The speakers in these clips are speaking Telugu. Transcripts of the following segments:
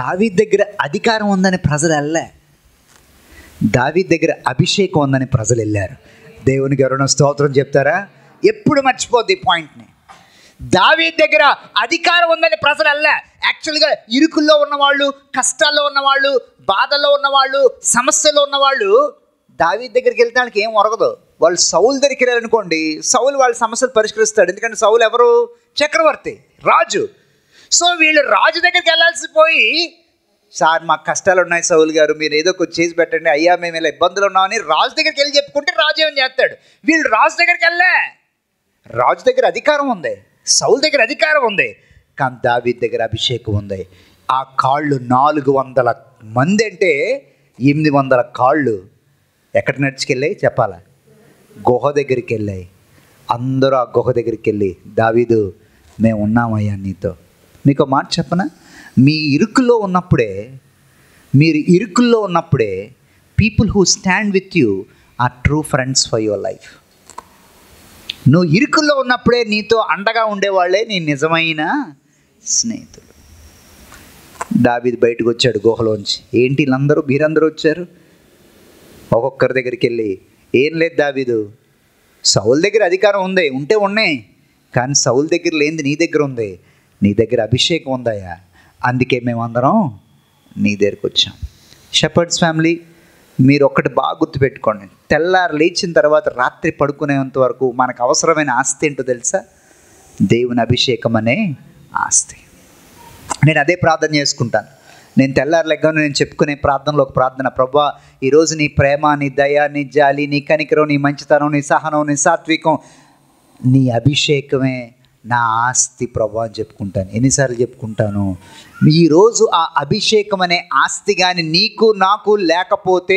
దావీదు దగ్గర అధికారం ఉందని ప్రజలు వెళ్ళే, దావీదు దగ్గర అభిషేకం ఉందని ప్రజలు వెళ్ళారు. దేవునికి ఎవరైనా స్తోత్రం చెప్తారా? ఎప్పుడు మర్చిపోద్ది ఈ పాయింట్ని. దావీదు దగ్గర అధికారం ఉందని ప్రజలు వెళ్ళే. యాక్చువల్గా ఇరుకుల్లో ఉన్నవాళ్ళు, కష్టాల్లో ఉన్నవాళ్ళు, బాధల్లో ఉన్నవాళ్ళు, సమస్యల్లో ఉన్నవాళ్ళు దావీదు దగ్గరికి వెళ్తానికి ఏం ఒరగదు. వాళ్ళు సౌలు దగ్గరికి వెళ్ళారనుకోండి, సౌలు వాళ్ళ సమస్యలు పరిష్కరిస్తాడు. ఎందుకంటే సౌలు ఎవరు? చక్రవర్తి, రాజు. సో వీళ్ళు రాజు దగ్గరికి వెళ్ళాల్సి పోయి, సార్ మాకు కష్టాలు ఉన్నాయి సౌలు గారు, మీరు ఏదో కొంచెం చేసి పెట్టండి, అయ్యా మేము ఇలా ఇబ్బందులు ఉన్నామని రాజు దగ్గరికి వెళ్ళి చెప్పుకుంటే రాజు ఏమని చేస్తాడు. వీళ్ళు రాజు దగ్గరికి వెళ్ళే. రాజు దగ్గర అధికారం ఉంది, సౌలు దగ్గర అధికారం ఉంది, కానీ దావీదు దగ్గర అభిషేకం ఉంది. ఆ కాళ్ళు 400 మంది అంటే 800 కాళ్ళు ఎక్కడ నడుచుకెళ్ళాయి చెప్పాలా? గుహ దగ్గరికి వెళ్ళాయి. అందరూ ఆ గుహ దగ్గరికి వెళ్ళి, దావీదు మేము ఉన్నామయ్యా నీతో. మీకు మాట చెప్పనా? మీ ఇరుకుల్లో ఉన్నప్పుడే people who stand with you are true friends for your life. నువ్వు ఇరుకుల్లో ఉన్నప్పుడే నీతో అండగా ఉండేవాళ్ళే నీ నిజమైన స్నేహితులు. దావీదు బయటకు వచ్చాడు గుహలోంచి. ఏంటి వీళ్ళందరూ, మీరందరూ వచ్చారు? ఒక్కొక్కరి దగ్గరికి వెళ్ళి, ఏం లేదు దావీదు, సౌలు దగ్గర అధికారం ఉంది, ఉంటే ఉన్నాయి, కానీ సౌలు దగ్గర లేనిది నీ దగ్గర ఉంది. నీ దగ్గర అభిషేకం ఉందయ్యా, అందుకే మేమందరం నీ దగ్గరికి వచ్చాం. షెపర్డ్స్ ఫ్యామిలీ, మీరు ఒక్కటి బాగా గుర్తుపెట్టుకోండి. తెల్లారు లేచిన తర్వాత రాత్రి పడుకునేంత వరకు మనకు అవసరమైన ఆస్తి ఏంటో తెలుసా? దేవుని అభిషేకం అనే ఆస్తి. నేను అదే ప్రార్థన చేసుకుంటాను. నేను తెల్లారు లెగ్గాను నేను చెప్పుకునే ప్రార్థనలో ఒక ప్రార్థన, ప్రభువా ఈరోజు నీ ప్రేమ, నీ దయ, నీ జాలి, నీ కనికరం, నీ మంచితనం, నీ సహనం, నీ సాత్వికం, నీ అభిషేకమే నా ఆస్తి ప్రభువా అని చెప్పుకుంటాను. ఎన్నిసార్లు చెప్పుకుంటాను? ఈరోజు ఆ అభిషేకం అనే ఆస్తి కానీ నీకు నాకు లేకపోతే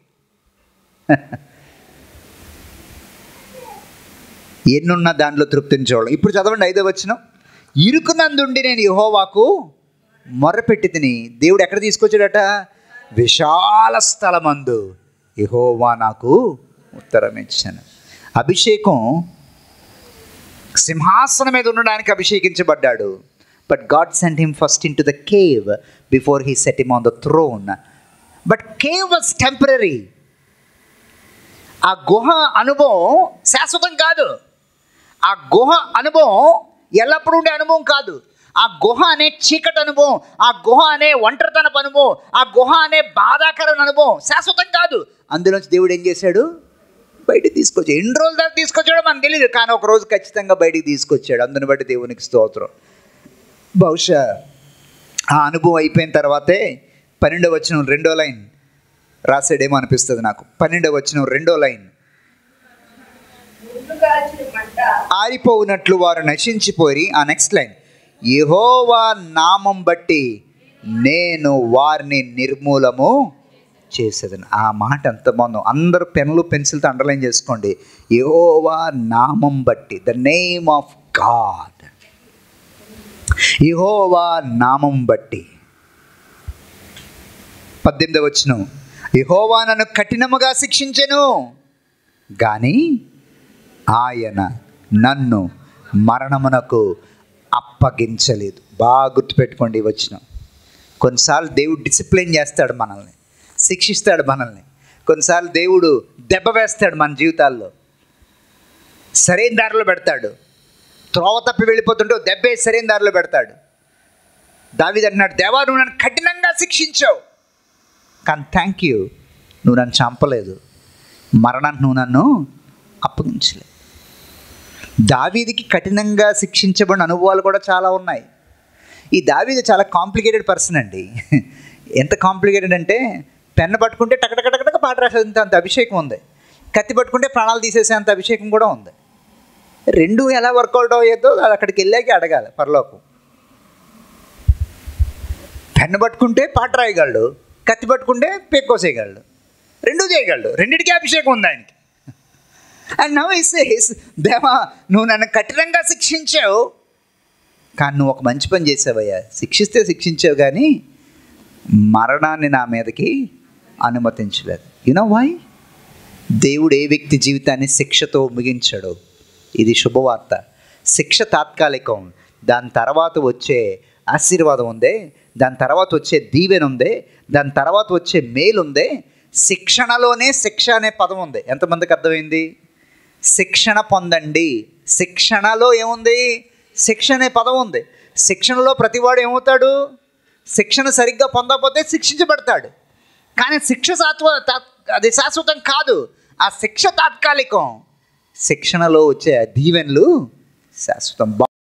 ఎన్నున్న దాంట్లో తృప్తిని చూడాలి. ఇప్పుడు చదవండి 5వ వచనం. ఇరుకునందుండి నేను యెహోవాకు మొర్రపెట్టి తిని. దేవుడు ఎక్కడ తీసుకొచ్చాడట? విశాల స్థలమందు యెహోవా నాకు ఉత్తరం ఇచ్చాను. అభిషేకం, సింహాసనం మీద ఉండడానికి అభిషేకించబడ్డాడు. But God sent him first into the cave before he set him on the throne. But cave was temporary. ఆ గుహ అనుభవం శాశ్వతం కాదు. ఆ గుహ అనుభవం ఎల్లప్పుడూ ఉండే అనుభవం కాదు. ఆ గుహ అనే చీకటి అనుభవం, ఆ గుహ అనే ఒంటరితనపు అనుభవం, ఆ గుహ అనే బాధాకరమైన అనుభవం శాశ్వతం కాదు. అందులోంచి దేవుడు ఏం చేశాడు? బయటికి తీసుకొచ్చాడు. ఎన్ని రోజుల దాకా తీసుకొచ్చాడో మనకు తెలియదు, కానీ ఒక రోజు ఖచ్చితంగా బయటికి తీసుకొచ్చాడు. అందుని బట్టి దేవునికి స్తోత్రం. బహుశా ఆ అనుభవం అయిపోయిన తర్వాతే 12వ వచనం 2వ లైన్ రాసాడేమో అనిపిస్తుంది నాకు. 12వ వచనం 2వ లైన్, ఆరిపోవునట్లు వారు నశించిపోయి. ఆ నెక్స్ట్ లైన్, యెహోవా నామం బట్టి నేను వారిని నిర్మూలము చేసేదని. ఆ మాట ఎంత బాగుందో. అందరూ పెన్నులు పెన్సిల్తో అండర్లైన్ చేసుకోండి. యెహోవా నామం బట్టి, ద నేమ్ ఆఫ్ గాడ్. యెహోవా నామం బట్టి. 18వ వచనం, యెహోవా నన్ను కఠినముగా శిక్షించెను కానీ ఆయన నన్ను మరణమునకు అప్పగించలేదు. బాగా గుర్తుపెట్టుకోండి ఈ వచనం. కొన్నిసార్లు దేవుడు డిసిప్లిన్ చేస్తాడు మనల్ని, శిక్షిస్తాడు మనల్ని. కొన్నిసార్లు దేవుడు దెబ్బ వేస్తాడు మన జీవితాల్లో, సరైన దారిలో పెడతాడు. త్రోవ తప్పి వెళ్ళిపోతుంటే దెబ్బే సరైన దారిలో పెడతాడు. దావీదు అంటున్నాడు, దేవా నువ్వు నన్ను కఠినంగా శిక్షించావు, కానీ థ్యాంక్ యూ, నువ్వు నన్ను చంపలేదు, మరణానికి నువ్వు నన్ను అప్పగించలేదు. దావీదుకి కఠినంగా శిక్షించబడిన అనుభవాలు కూడా చాలా ఉన్నాయి. ఈ దావీదు చాలా కాంప్లికేటెడ్ పర్సన్ అండి. ఎంత కాంప్లికేటెడ్ అంటే, పెన్ను పట్టుకుంటే టకటకటక పాట రాసేంత అంత అభిషేకం ఉంది, కత్తి పట్టుకుంటే ప్రాణాలు తీసేసేంత అభిషేకం కూడా ఉంది. రెండు ఎలా వర్కౌట్ అయ్యేదో అది అక్కడికి వెళ్ళాకే అడగాలి పరలోకం. పెన్ను పట్టుకుంటే పాట రాయగలడు, కత్తి పట్టుకుంటే పెక్కోసేయగలడు, రెండూ చేయగలడు. రెండింటికి అభిషేకం ఉంది ఆయనకి. అండ్ నౌ హి సేస్, దేవా నువ్వు నన్ను కఠినంగా శిక్షించావు, కానీ నువ్వు ఒక మంచి పని చేసావయ్యా. శిక్షిస్తే శిక్షించావు కానీ మరణాన్ని నా మీదకి అనుమతించలేదు. You know why? దేవుడు ఏ వ్యక్తి జీవితాన్ని శిక్షతో ముగించాడు. ఇది శుభవార్త. శిక్ష తాత్కాలికం, దాని తర్వాత వచ్చే ఆశీర్వాదం ఉందే దాని తర్వాత వచ్చే దీవెన ఉంది, దాని తర్వాత వచ్చే మేలు ఉంది. శిక్షణలోనే శిక్ష అనే పదం ఉంది. ఎంతమందికి అర్థమైంది? శిక్షణ పొందండి. శిక్షణలో ఏముంది? శిక్ష అనే పదం ఉంది. శిక్షణలో ప్రతివాడు ఏమవుతాడు? శిక్షణ సరిగ్గా పొందకపోతే శిక్షించబడతాడు. కానీ శిక్ష అది శాశ్వతం కాదు. ఆ శిక్ష తాత్కాలికం. శిక్షణలో వచ్చే దీవెనలు శాశ్వతం.